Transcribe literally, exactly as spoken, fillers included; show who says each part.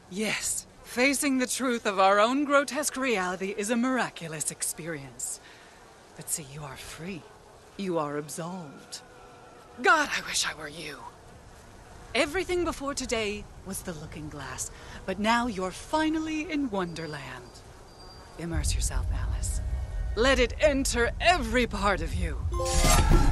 Speaker 1: Yes, facing the truth of our own grotesque reality is a miraculous experience. But see, you are free. You are absolved. God, I wish I were you. Everything before today was the looking glass, but now you're finally in Wonderland. Immerse yourself, Alice. Let it enter every part of you.